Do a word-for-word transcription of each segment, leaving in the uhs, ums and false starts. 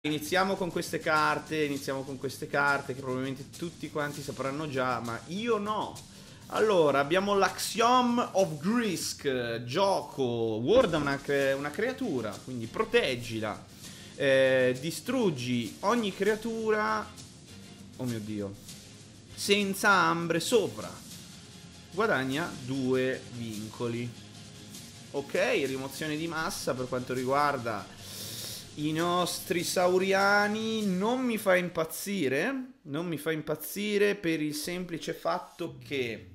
Iniziamo con queste carte, iniziamo con queste carte che probabilmente tutti quanti sapranno già, ma io no. Allora, abbiamo l'Axiom of Grisk, gioco, guarda una, cre una creatura, quindi proteggila, eh, distruggi ogni creatura, oh mio Dio, senza ambre sopra, guadagna due vincoli. Ok, rimozione di massa per quanto riguarda i nostri sauriani non mi fa impazzire, non mi fa impazzire per il semplice fatto che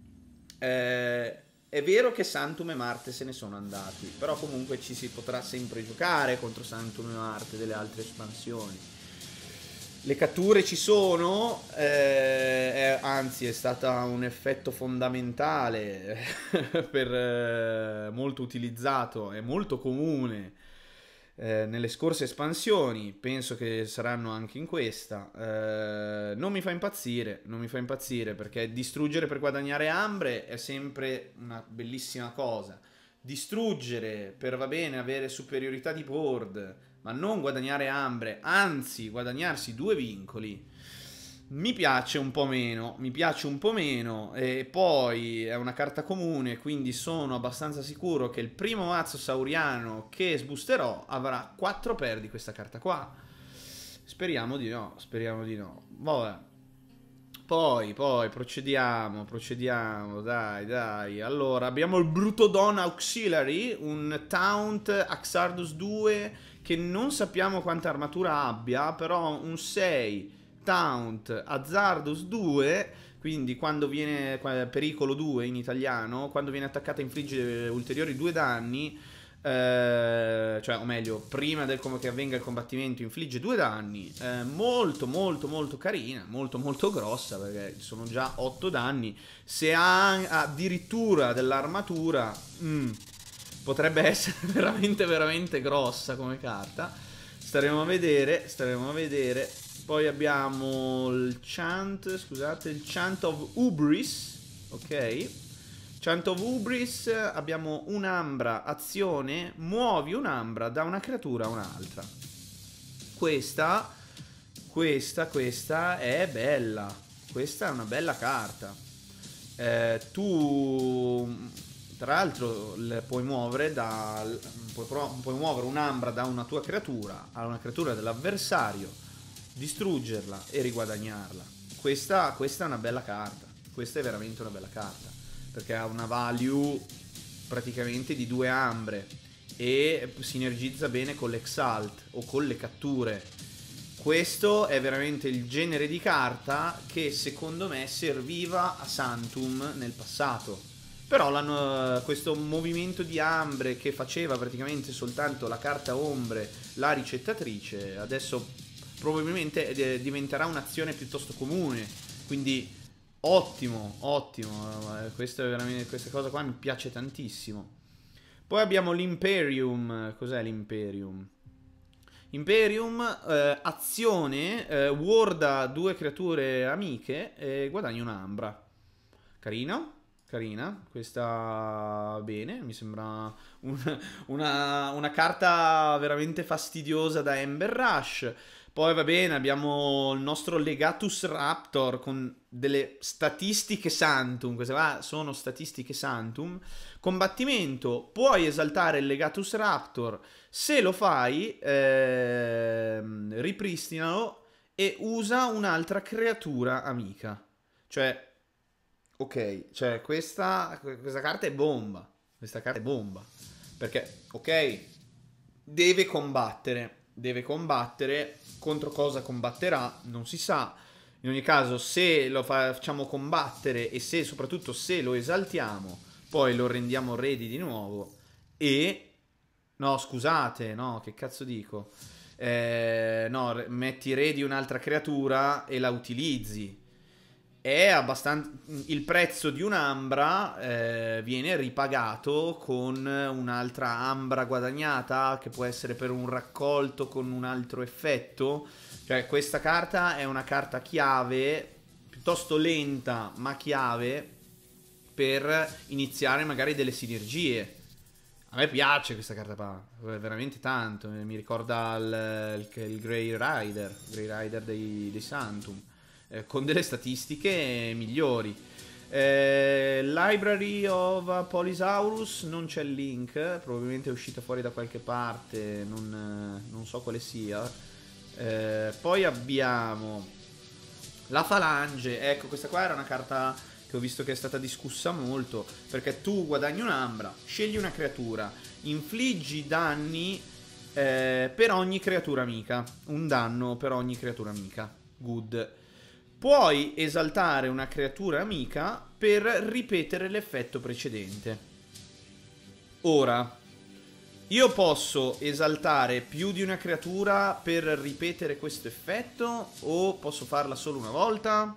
eh, è vero che Sanctum e Marte se ne sono andati, però comunque ci si potrà sempre giocare contro Sanctum e Marte delle altre espansioni. Le catture ci sono, eh, è, anzi è stato un effetto fondamentale per eh, molto utilizzato, è molto comune Eh, nelle scorse espansioni, penso che saranno anche in questa. Eh, non mi fa impazzire, non mi fa impazzire perché distruggere per guadagnare ambre è sempre una bellissima cosa. Distruggere per, va bene, avere superiorità di board, ma non guadagnare ambre, anzi guadagnarsi due vincoli, mi piace un po' meno, mi piace un po' meno, e poi è una carta comune, quindi sono abbastanza sicuro che il primo mazzo sauriano che sbusterò avrà quattro per di questa carta qua. Speriamo di no, speriamo di no. Vabbè. Poi, poi, procediamo, procediamo, dai, dai. Allora, abbiamo il Brutodon Auxiliary, un Taunt Axardus due che non sappiamo quanta armatura abbia, però un sei... Taunt Hazardous due, quindi quando viene pericolo due in italiano, quando viene attaccata infligge ulteriori due danni, eh, cioè o meglio prima del che avvenga il combattimento infligge due danni, eh, molto molto molto carina, molto molto grossa perché sono già otto danni, se ha addirittura dell'armatura mm, potrebbe essere veramente veramente grossa come carta, staremo a vedere, staremo a vedere. Poi abbiamo il Chant, scusate, il Chant of Hubris, ok? Chant of Hubris, abbiamo un'ambra, azione, muovi un'ambra da una creatura a un'altra. Questa, questa, questa è bella, questa è una bella carta. Eh, tu, tra l'altro, puoi muovere da, puoi, puoi muovere un'ambra da una tua creatura a una creatura dell'avversario, distruggerla e riguadagnarla. Questa, questa è una bella carta. Questa è veramente una bella carta perché ha una value praticamente di due ambre e sinergizza bene con l'Exalt o con le catture. Questo è veramente il genere di carta che secondo me serviva a Sanctum nel passato. Però questo movimento di ambre che faceva praticamente soltanto la carta ombre, la ricettatrice, adesso probabilmente diventerà un'azione piuttosto comune, quindi ottimo, ottimo, questa, è veramente, questa cosa qua mi piace tantissimo. Poi abbiamo l'Imperium, cos'è l'Imperium? Imperium, eh, azione, eh, warda due creature amiche e guadagni un'ambra. Carino, carina, questa bene, mi sembra un, una, una carta veramente fastidiosa da Ember Rush. Poi va bene, abbiamo il nostro Legatus Raptor con delle statistiche Sanctum, queste qua sono statistiche Sanctum. Combattimento, puoi esaltare il Legatus Raptor, se lo fai ehm, ripristinalo e usa un'altra creatura amica. Cioè, ok, cioè questa, questa carta è bomba, questa carta è bomba, perché, ok, deve combattere, deve combattere, contro cosa combatterà non si sa. In ogni caso, se lo facciamo combattere e se soprattutto se lo esaltiamo, poi lo rendiamo ready di nuovo e no, scusate, no, che cazzo dico, eh, no, metti ready un'altra creatura e la utilizzi. È abbastanza, il prezzo di un'ambra eh, viene ripagato con un'altra ambra guadagnata, che può essere per un raccolto con un altro effetto. Cioè questa carta è una carta chiave, piuttosto lenta ma chiave, per iniziare magari delle sinergie. A me piace questa carta qua, veramente tanto. Mi ricorda il, il, il Grey Rider, Grey Rider dei, dei Santum, eh, con delle statistiche migliori. Eh, Library of Polisaurus, non c'è il link, probabilmente è uscita fuori da qualche parte, non, non so quale sia. Eh, poi abbiamo la Falange, ecco, questa qua era una carta che ho visto che è stata discussa molto, perché tu guadagni un'ambra, scegli una creatura, infliggi danni eh, per ogni creatura amica, un danno per ogni creatura amica, good. Puoi esaltare una creatura amica per ripetere l'effetto precedente. Ora, io posso esaltare più di una creatura per ripetere questo effetto o posso farla solo una volta?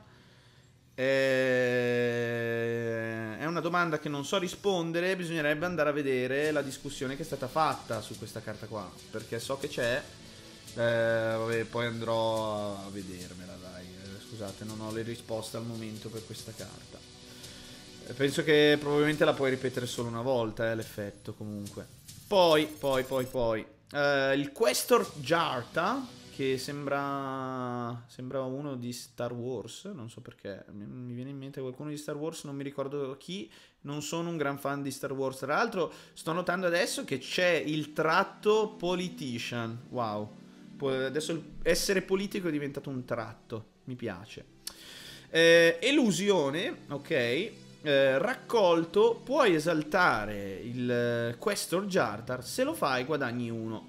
Eh, è una domanda che non so rispondere, bisognerebbe andare a vedere la discussione che è stata fatta su questa carta qua, perché so che c'è, eh, vabbè, poi andrò a vedermela, dai. Scusate, non ho le risposte al momento per questa carta. Penso che probabilmente la puoi ripetere solo una volta, eh, l'effetto comunque. Poi, poi, poi, poi uh, il Questor Jarta, che sembra sembra uno di Star Wars, non so perché, mi, mi viene in mente qualcuno di Star Wars, non mi ricordo chi, non sono un gran fan di Star Wars. Tra l'altro sto notando adesso che c'è il tratto Politician, wow, adesso essere politico è diventato un tratto. Mi piace. Eh, elusione, ok. Eh, raccolto, puoi esaltare il Questor Jartar. Se lo fai, guadagni uno.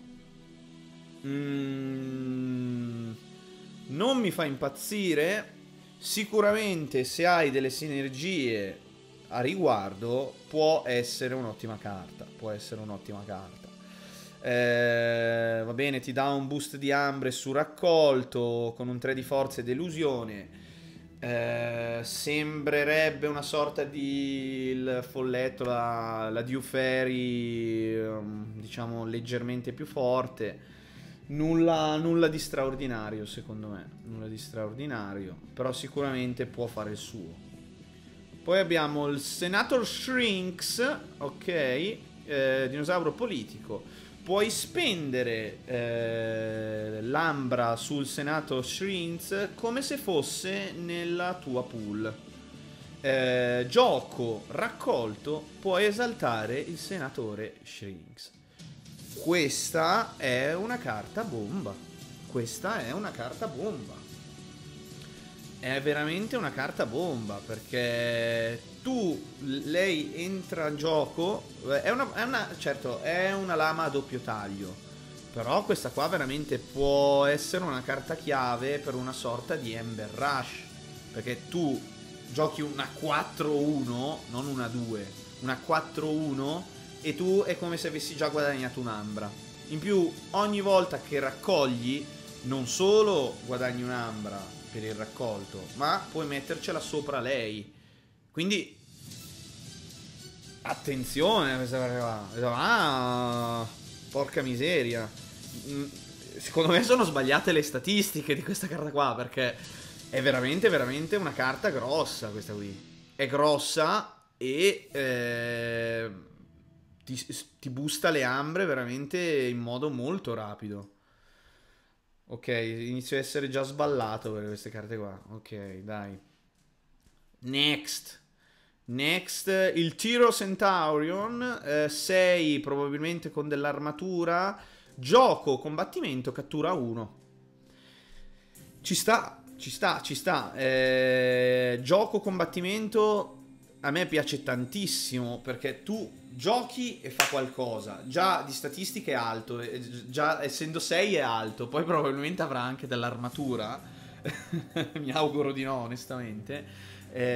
Mm, non mi fa impazzire. Sicuramente, se hai delle sinergie a riguardo, può essere un'ottima carta. Può essere un'ottima carta. Eh, va bene, ti dà un boost di ambre su raccolto con un tre di forza ed elusione. Eh, sembrerebbe una sorta di il folletto, la, la Dew Fairy, um, diciamo leggermente più forte. Nulla, nulla di straordinario, secondo me. Nulla di straordinario, però sicuramente può fare il suo. Poi abbiamo il Senator Shrinks, ok, eh, dinosauro politico. Puoi spendere eh, l'ambra sul Senato Shrinks come se fosse nella tua pool. Eh, gioco raccolto, puoi esaltare il senatore Shrinks. Questa è una carta bomba. Questa è una carta bomba. È veramente una carta bomba, perché tu, lei entra in gioco, è una, è una, certo, è una lama a doppio taglio, però questa qua veramente può essere una carta chiave per una sorta di Ember Rush, perché tu giochi una quattro uno, non una due, una quattro uno, e tu è come se avessi già guadagnato un'ambra. In più, ogni volta che raccogli, non solo guadagni un'ambra per il raccolto, ma puoi mettercela sopra lei. Quindi attenzione a questa cosa qua. Ah, porca miseria. Secondo me sono sbagliate le statistiche di questa carta qua, perché è veramente veramente una carta grossa questa qui. È grossa e eh, ti, ti boosta le ambre veramente in modo molto rapido. Ok, inizio a essere già sballato per queste carte qua. Ok, dai. Next. Next, il Tiro Centaurion, sei eh, probabilmente con dell'armatura. Gioco, combattimento, cattura uno. Ci sta, ci sta, ci sta. Eh, gioco, combattimento, a me piace tantissimo, perché tu giochi e fa qualcosa. Già di statistiche è alto, già essendo sei è alto, poi probabilmente avrà anche dell'armatura. Mi auguro di no, onestamente.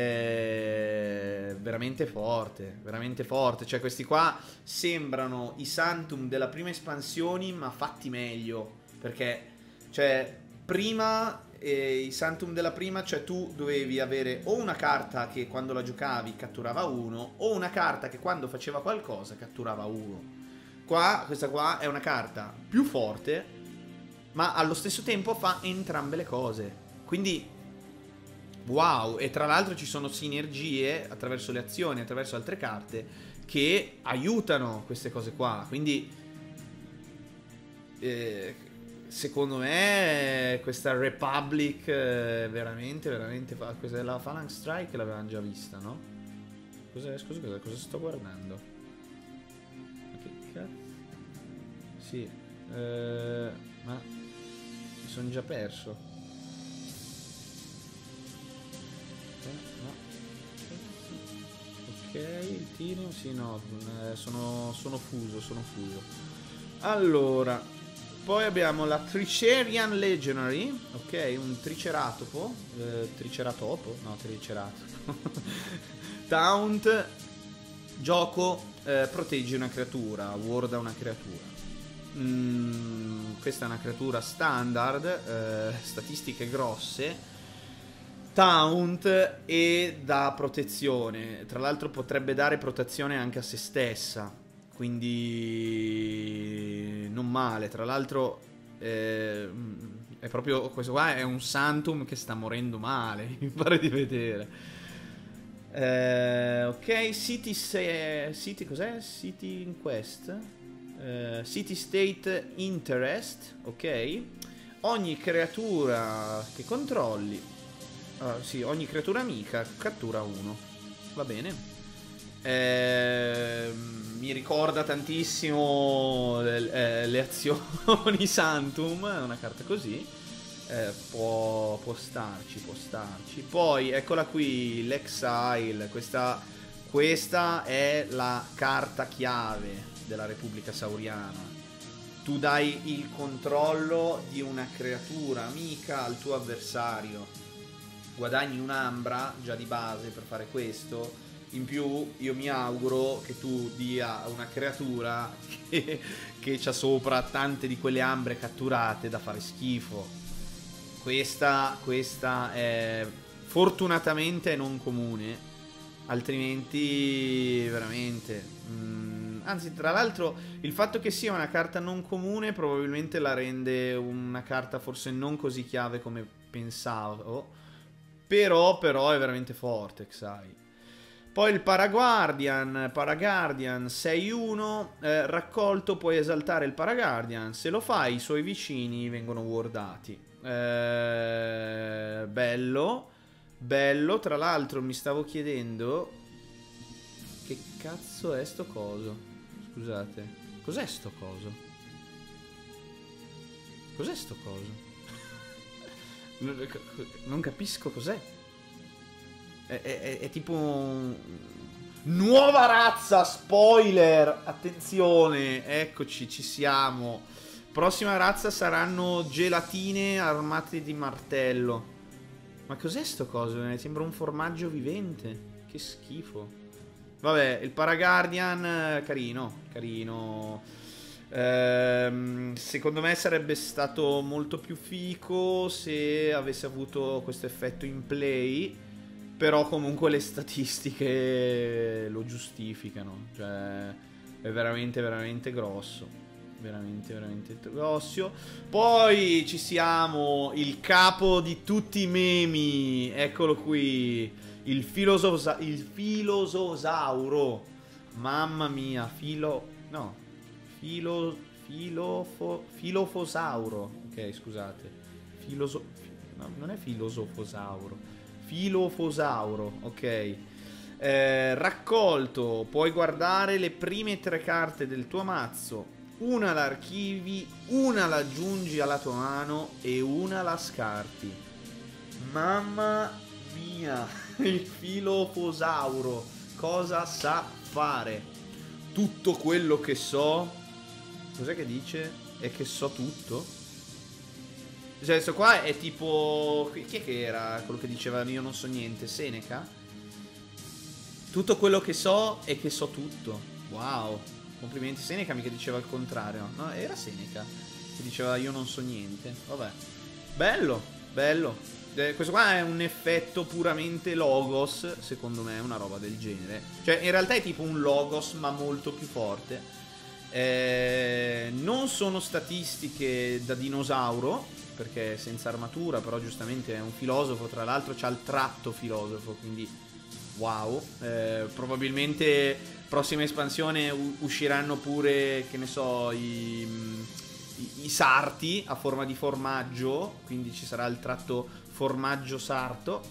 È veramente forte, veramente forte. Cioè questi qua sembrano i Santum della prima espansione, ma fatti meglio, perché cioè prima eh, i Santum della prima, cioè tu dovevi avere o una carta che quando la giocavi catturava uno, o una carta che quando faceva qualcosa catturava uno. Qua, questa qua è una carta più forte, ma allo stesso tempo fa entrambe le cose. Quindi wow, e tra l'altro ci sono sinergie attraverso le azioni, attraverso altre carte, che aiutano queste cose qua. Quindi eh, secondo me questa Republic eh, veramente, veramente fa... Questa è la Phalanx Strike, l'avevamo già vista, no? Cos'è? Scusa, cosa, cosa sto guardando? Ma che cazzo? Sì, eh, ma mi sono già perso. Eh, no. Ok, il tiro, sì, no, eh, sono, sono fuso, sono fuso. Allora, poi abbiamo la Tricherian Legionary, ok, un triceratopo, eh, triceratopo, no, triceratopo. Taunt, gioco, eh, proteggi una creatura, warda una creatura. Mm, questa è una creatura standard, eh, statistiche grosse. Taunt e dà protezione. Tra l'altro potrebbe dare protezione anche a se stessa, quindi non male. Tra l'altro eh, è proprio questo qua, è un Santum che sta morendo male, mi pare di vedere. eh, Ok, City, City cos'è? City Inquest, eh, City State Interest. Ok, ogni creatura che controlli, Uh, sì, ogni creatura amica cattura uno. Va bene. Eh, mi ricorda tantissimo le, eh, le azioni Santum. È una carta così. Eh, può, può starci, può starci. Poi eccola qui, l'Exile. Questa, questa è la carta chiave della Repubblica Sauriana. Tu dai il controllo di una creatura amica al tuo avversario. Guadagni un'ambra già di base per fare questo. In più io mi auguro che tu dia una creatura che, che c'ha sopra tante di quelle ambre catturate da fare schifo. Questa, questa è fortunatamente non comune, altrimenti veramente mm, anzi, tra l'altro il fatto che sia una carta non comune probabilmente la rende una carta forse non così chiave come pensavo. Però, però è veramente forte, Exile. Poi il Paraguardian, Paraguardian sei uno, eh, raccolto, puoi esaltare il Paraguardian. Se lo fai, i suoi vicini vengono wardati. Eh, bello, bello. Tra l'altro mi stavo chiedendo che cazzo è sto coso. Scusate, cos'è sto coso? Cos'è sto coso? Non capisco cos'è. È, è, è tipo un... nuova razza, spoiler. Attenzione, eccoci, ci siamo. Prossima razza saranno gelatine armate di martello. Ma cos'è sto coso? Mi sembra un formaggio vivente. Che schifo. Vabbè, il Paraguardian carino, carino. Ehm, secondo me sarebbe stato molto più fico se avesse avuto questo effetto in play. Però comunque le statistiche lo giustificano. Cioè è veramente veramente grosso. Veramente veramente grosso. Poi ci siamo, il capo di tutti i memi. Eccolo qui, il, filososa il filososauro. Mamma mia, filo... no Filo, filofo, filofosauro. Ok, scusate. Filoso, no, non è filosofosauro. Filofosauro, ok. Eh, raccolto. Puoi guardare le prime tre carte del tuo mazzo. Una la archivi, una la aggiungi alla tua mano e una la scarti. Mamma mia. Il filofosauro cosa sa fare? Tutto quello che so. Cos'è che dice? È che so tutto? Cioè, questo qua è tipo... Chi è che era quello che diceva io non so niente? Seneca? Tutto quello che so è che so tutto. Wow. Complimenti. Seneca mica diceva il contrario. No, era Seneca che diceva io non so niente. Vabbè. Bello, bello. Eh, questo qua è un effetto puramente logos. Secondo me è una roba del genere. Cioè, in realtà è tipo un logos ma molto più forte. Eh, non sono statistiche da dinosauro, perché è senza armatura, però giustamente è un filosofo, tra l'altro c'ha il tratto filosofo, quindi Wow, eh, probabilmente prossima espansione usciranno pure, che ne so, i, i, i sarti a forma di formaggio, quindi ci sarà il tratto formaggio sarto.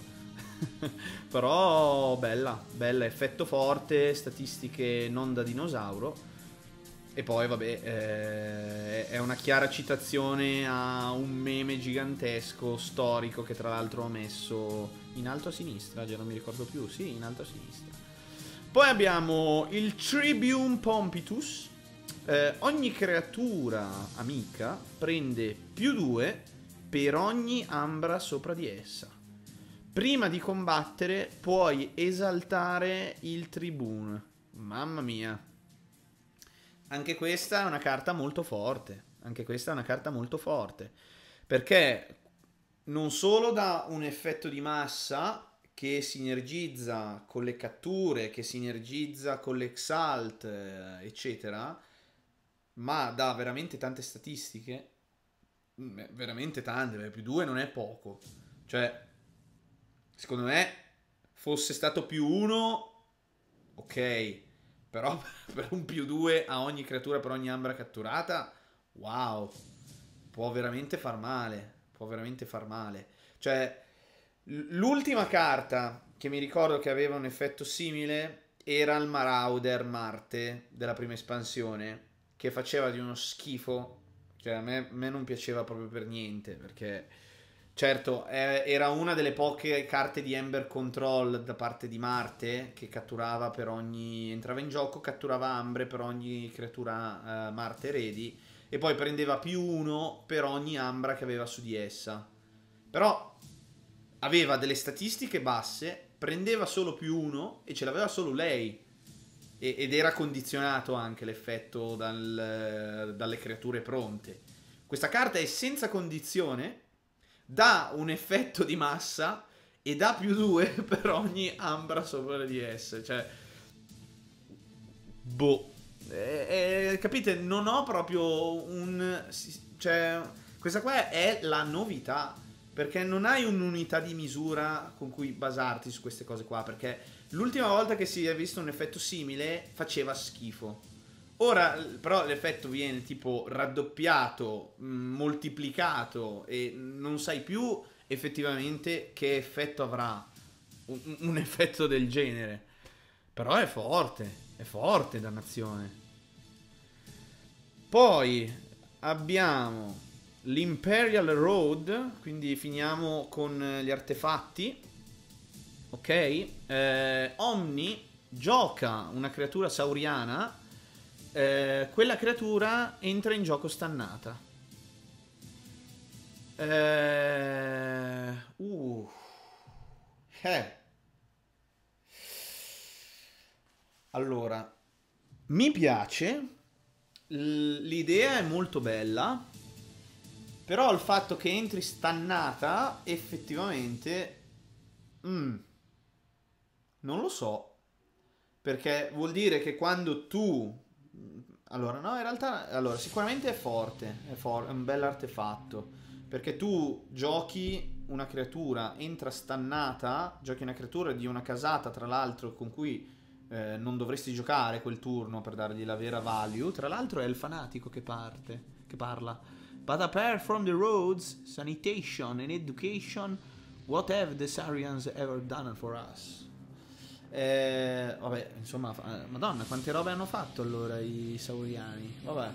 Però bella, bella, effetto forte, statistiche non da dinosauro. E poi vabbè, eh, è una chiara citazione a un meme gigantesco, storico, che tra l'altro ho messo in alto a sinistra, già non mi ricordo più, sì, in alto a sinistra. Poi abbiamo il Tribune Pompitus. Eh, ogni creatura amica prende più due per ogni ambra sopra di essa. Prima di combattere puoi esaltare il Tribune. Mamma mia. Anche questa è una carta molto forte. Anche questa è una carta molto forte. Perché non solo dà un effetto di massa che sinergizza con le catture, che sinergizza con l'exalt, eccetera, ma dà veramente tante statistiche. Veramente tante, perché più due non è poco. Cioè, secondo me, fosse stato più uno, ok. Però per un più due a ogni creatura per ogni ambra catturata, wow, può veramente far male, può veramente far male. Cioè, l'ultima carta che mi ricordo che aveva un effetto simile era il Marauder Marte della prima espansione, che faceva di uno schifo. Cioè, a me, a me non piaceva proprio per niente, perché certo, eh, era una delle poche carte di Ember Control da parte di Marte che catturava per ogni... entrava in gioco, catturava ambre per ogni creatura eh, Marte ready e poi prendeva più uno per ogni ambra che aveva su di essa. Però aveva delle statistiche basse, prendeva solo più uno e ce l'aveva solo lei. E, ed era condizionato anche l'effetto dal, dalle creature pronte. Questa carta è senza condizione, dà un effetto di massa e dà più due per ogni ambra sopra di esse. Cioè, boh, eh, eh, capite? Non ho proprio un... Cioè, questa qua è la novità, perché non hai un'unità di misura con cui basarti su queste cose qua, perché l'ultima volta che si è visto un effetto simile faceva schifo. Ora però l'effetto viene tipo raddoppiato, mh, moltiplicato e non sai più effettivamente che effetto avrà un, un effetto del genere. Però è forte, è forte, dannazione. Poi abbiamo l'Imperial Road, quindi finiamo con gli artefatti. Ok, eh, Omni gioca una creatura sauriana. Eh, quella creatura entra in gioco stannata. Eh, uh, eh. Allora, mi piace. L'idea è molto bella. Però il fatto che entri stannata, effettivamente, mm, non lo so. Perché vuol dire che quando tu... Allora, no, in realtà, allora, sicuramente è forte, è, for- è un bel artefatto, perché tu giochi una creatura, entra stannata, giochi una creatura di una casata, tra l'altro, con cui eh, non dovresti giocare quel turno per dargli la vera value, tra l'altro è il fanatico che parte, che parla. But apart from the roads, sanitation and education, what have the Saurians ever done for us? Eh, vabbè, insomma, madonna, quante robe hanno fatto allora i sauriani. Vabbè,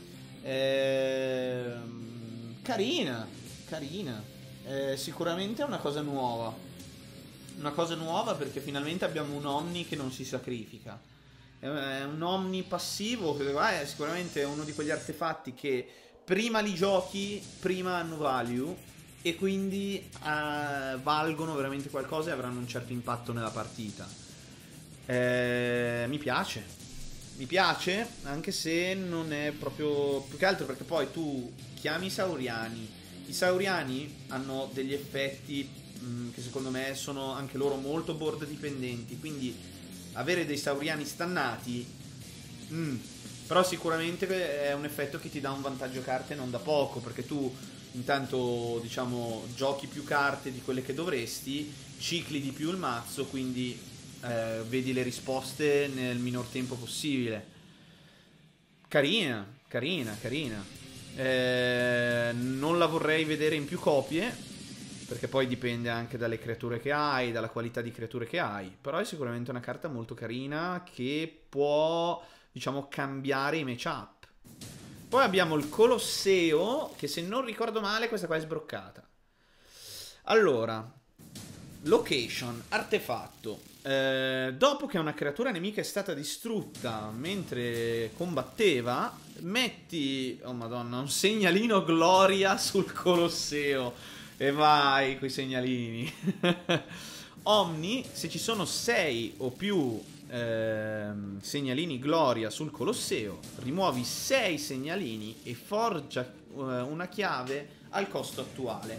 eh, carina, carina. Eh, sicuramente è una cosa nuova. Una cosa nuova perché finalmente abbiamo un Omni che non si sacrifica. È un Omni passivo che è sicuramente uno di quegli artefatti che prima li giochi, prima hanno value e quindi eh, valgono veramente qualcosa e avranno un certo impatto nella partita. Eh, mi piace, mi piace, anche se non è proprio... Più che altro perché poi tu chiami i sauriani. I sauriani hanno degli effetti mh, che secondo me sono anche loro molto board dipendenti, quindi avere dei sauriani stannati mh, però sicuramente è un effetto che ti dà un vantaggio carte non da poco, perché tu intanto diciamo giochi più carte di quelle che dovresti, cicli di più il mazzo, quindi eh, vedi le risposte nel minor tempo possibile. Carina, carina, carina. Eh, non la vorrei vedere in più copie, perché poi dipende anche dalle creature che hai, dalla qualità di creature che hai. Però è sicuramente una carta molto carina che può, diciamo, cambiare i matchup. Poi abbiamo il Colosseo, che se non ricordo male questa qua è sbroccata. Allora, location, artefatto. Eh, dopo che una creatura nemica è stata distrutta mentre combatteva, metti, oh madonna, un segnalino gloria sul Colosseo. E vai, quei segnalini. Omni, se ci sono sei o più ehm, segnalini gloria sul Colosseo, rimuovi sei segnalini e forgia eh, una chiave al costo attuale.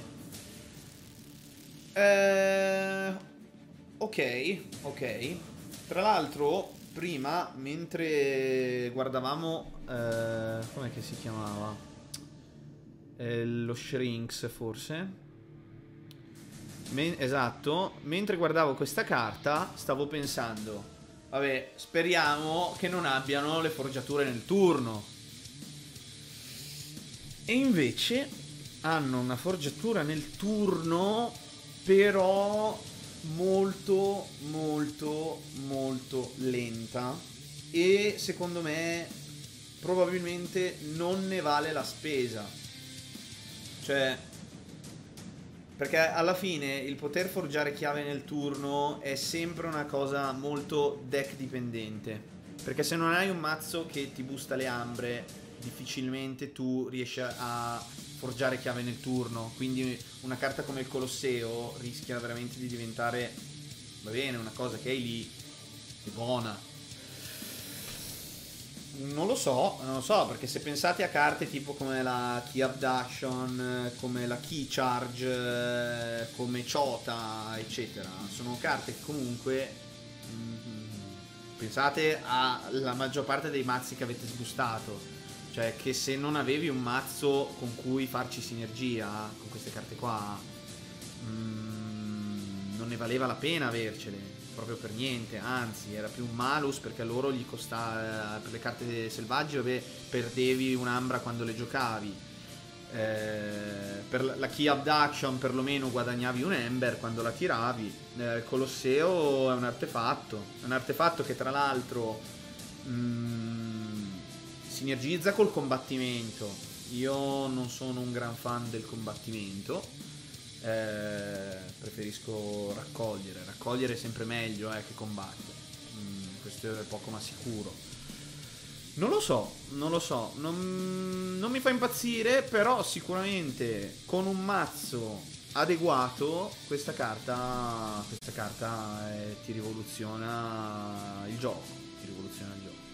Eh, ok, ok. Tra l'altro, prima, mentre guardavamo, eh, com'è che si chiamava? Eh, lo Shrinks, forse? Men esatto, mentre guardavo questa carta stavo pensando, vabbè, speriamo che non abbiano le forgiature nel turno. E invece hanno una forgiatura nel turno, però molto molto molto lenta, e secondo me probabilmente non ne vale la spesa. Cioè, perché alla fine il poter forgiare chiave nel turno è sempre una cosa molto deck dipendente. Perché se non hai un mazzo che ti busta le ambre, difficilmente tu riesci a forgiare chiave nel turno. Quindi una carta come il Colosseo rischia veramente di diventare, va bene, una cosa che hai lì, è buona. Non lo so, non lo so, perché se pensate a carte tipo come la Key Abduction, come la Key Charge, come Chota, eccetera, sono carte che comunque mm, pensate alla maggior parte dei mazzi che avete sbustato, cioè che se non avevi un mazzo con cui farci sinergia con queste carte qua, mm, non ne valeva la pena avercele. Proprio per niente, anzi era più un malus, perché a loro gli costava, per le carte selvagge, vabbè, perdevi un'ambra quando le giocavi, eh, per la Key Abduction perlomeno guadagnavi un Ember quando la tiravi. eh, Colosseo è un artefatto, è un artefatto che tra l'altro mm, sinergizza col combattimento. Io non sono un gran fan del combattimento. Eh, preferisco raccogliere. Raccogliere è sempre meglio eh, che combattere. Mm, questo è poco ma sicuro. Non lo so, non lo so. Non, non mi fa impazzire, però sicuramente con un mazzo adeguato questa carta, questa carta eh, ti rivoluziona il gioco. Ti rivoluziona il gioco.